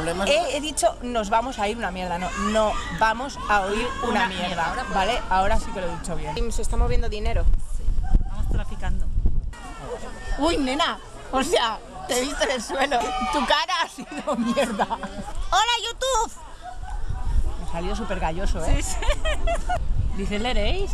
He dicho nos vamos a ir una mierda, no vamos a oír una mierda, ¿vale? Ahora sí que lo he dicho bien. ¿Se está moviendo dinero? Sí, vamos traficando. Uy, nena, o sea, te he visto en el suelo. Tu cara ha sido mierda. ¡Hola, YouTube! Me ha salido súper galloso, ¿eh? Sí. Dice, ¿leréis?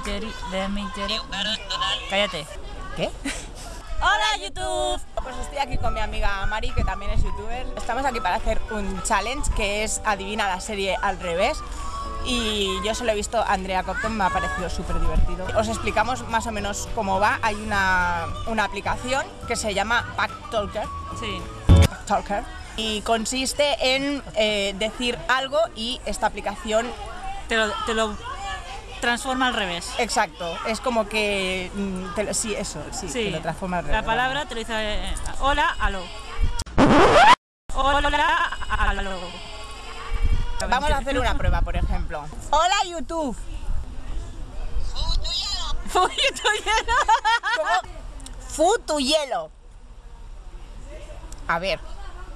Cállate. ¿Qué? ¡Hola, YouTube! Pues estoy aquí con mi amiga Mari, que también es youtuber. Estamos aquí para hacer un challenge que es adivina la serie al revés. Y yo se lo he visto a Andrea Copton, me ha parecido súper divertido. Os explicamos más o menos cómo va. Hay una aplicación que se llama Backtalker. Sí. Backtalker. Y consiste en decir algo y esta aplicación... Te lo transforma al revés. Exacto, es como que... sí, eso, sí, te lo transforma al revés. La palabra te lo dice hola, aló. Hola, aló. Vamos a hacer una prueba, por ejemplo. Hola, YouTube. Futuyelo. ¿Cómo? Futuyelo. A ver.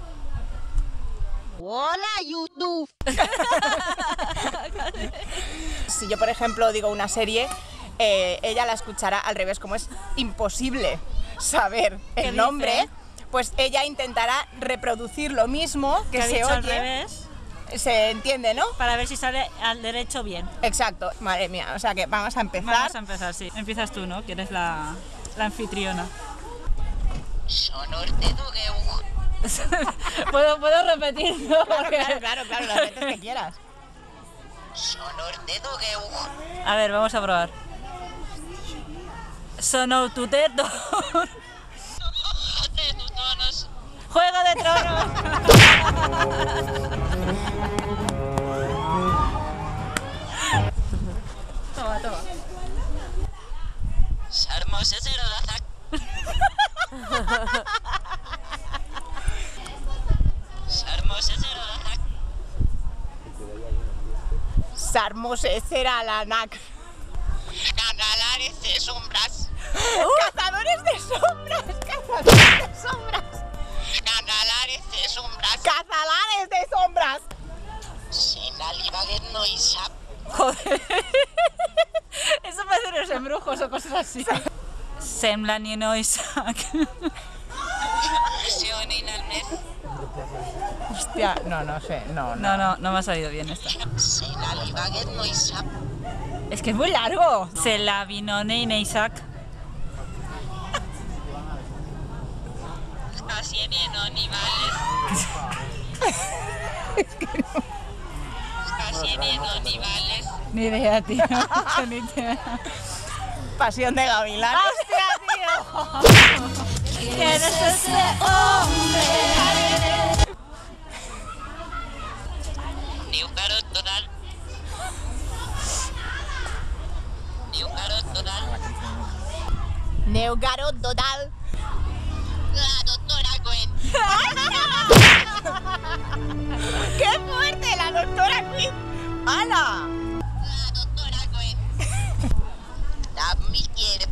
Hola, YouTube. Si yo, por ejemplo, digo una serie, ella la escuchará al revés. Como es imposible saber el nombre, pues ella intentará reproducir lo mismo que se oye. Al revés. Se entiende, ¿no? Para ver si sale al derecho bien. Exacto. Madre mía, o sea que vamos a empezar. Vamos a empezar, sí. Empiezas tú, ¿no? Que eres la anfitriona. ¿Puedo repetirlo? Claro, las veces que quieras. A ver, vamos a probar. Sonotuteto. Juego de Tronos. Toma. Sarmoseseranak. Cazadores de sombras. Cazadores de sombras. Cazadores de sombras. Cazadores de sombras. Cazadores de sombras. Joder. Eso parece los embrujos o cosas así. Semblan y no Isaac. Hostia, no sé, no. No me ha salido bien esta. Es que es muy largo. Se la vino Neine Isaac. Ni idea, tío. Ni idea. Pasión de gavilán. ¡Hostia, tío! ¿Quién es ese hombre? Neugarot total. La doctora Gwen. ¡Qué fuerte! La doctora Quinn. ¡Hala! La doctora Gwen. La Miguel.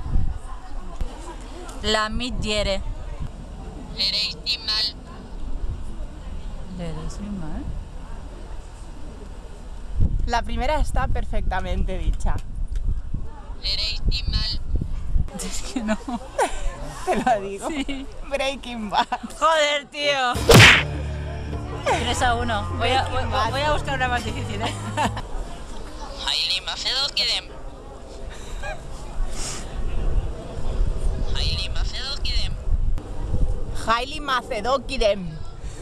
La middiere. Leréis mal. ¿Leréis mal? La primera está perfectamente dicha. Leréis mal. Es que no. Te lo digo. Sí. Breaking Bad. Joder, tío. 3-1. Voy a buscar una más difícil, ¿eh? Hailey Macedo Kidem. Hailey Macedo Kidem. Hailey Macedokidem.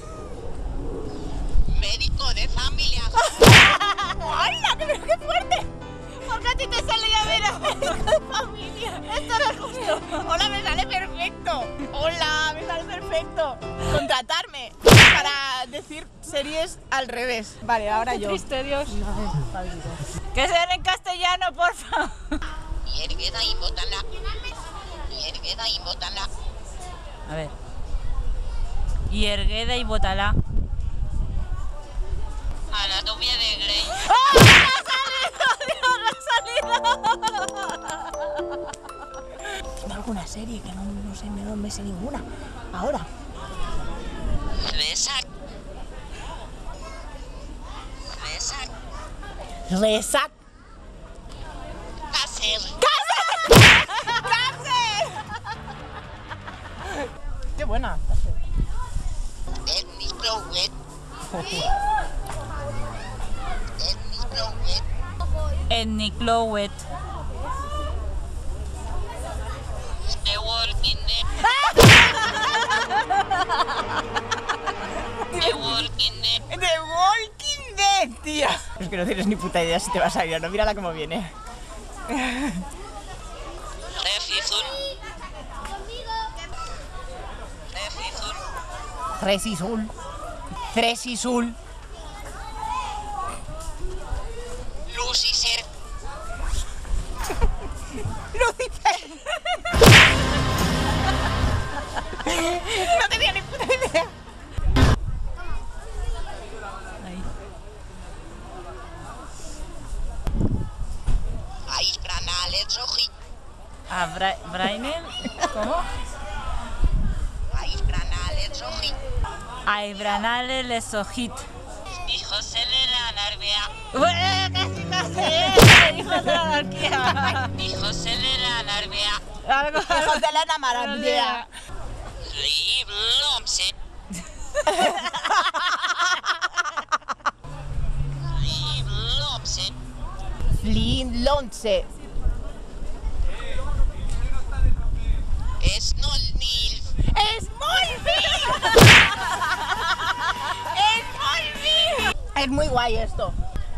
Médico de familia. ¡Hala! ¡Qué fuerte! Porque a ti te sale ya ver de familia. Esto no es justo. Hola, me sale perfecto. Hola, me sale perfecto. Contratarme para decir series al revés. Vale, ahora yo. Triste, Dios. Que sean en castellano, porfa. Hiergueda y botana. Hiergueda y botana. A ver. Hiergueda y botala. A la novia de Grey. Dime alguna serie que no sé, no me sé ninguna. Ahora. César. Resac. Caser. ¡Qué buena! Dennis Blowet. Dennis Blowet. Ethnic Lowet. The Walking Dead. The Walking Dead. The Walking Dead, tío. Es que no tienes ni puta idea si te vas a ir, ¿no? Mírala cómo viene. Refizun. Refizun. Resisul. Tresisul. Lucifer. Lucifer. No tenía ni puta idea. Ahí. Eisgranale Zogi. Ah, Brainer. ¿Cómo? Eisgranale Zogi. Aibranale Lesojit. Hijos de la Narvea. Casi. Hijos de la anarquía. Hijos de la Narvea. Algo. Hijos de la maravilla. Liv Lomse. Liv Lomse. Flin Lonce. Snolnil. Es muy guay esto.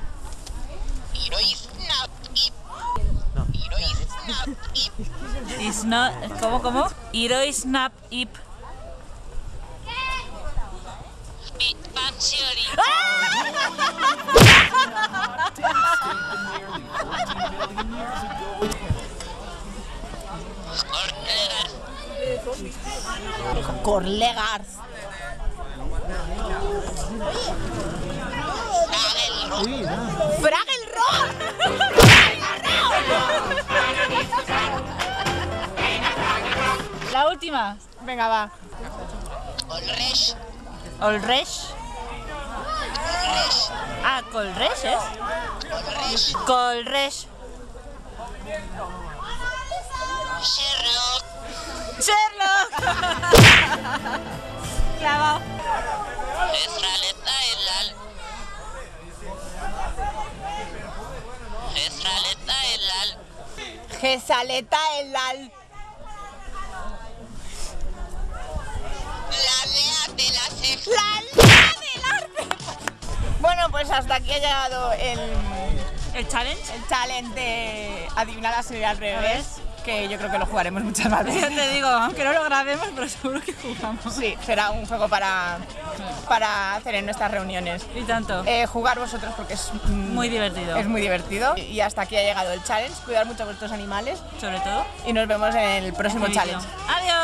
Heroisnap Ip. Heroisnap Ip. Is not. ¿Cómo? Hero Snap Ip. Big Bang Theory. Corlegars. Fraggle Rock. La última. Venga, va. Olresh. Olresh. Olresh. Ah, Colresh es. Olresh. Colresh. Sherlock. Sherlock. Clavado. Ezraleta Elal. Ezraleta Elal. Gesaleta Elal. La lea de la ceja. La lea del arte. Bueno, pues hasta aquí ha llegado ¿El challenge? el challenge de adivinar la serie al revés, que yo creo que lo jugaremos muchas más Ya veces. te digo, aunque no lo grabemos, pero seguro que jugamos. Sí, será un juego para hacer en nuestras reuniones. Y tanto. Jugar vosotros porque es Muy divertido. Es muy divertido. Y hasta aquí ha llegado el challenge. Cuidar mucho a vuestros animales Sobre todo. y nos vemos en el próximo Este vídeo. challenge. Adiós.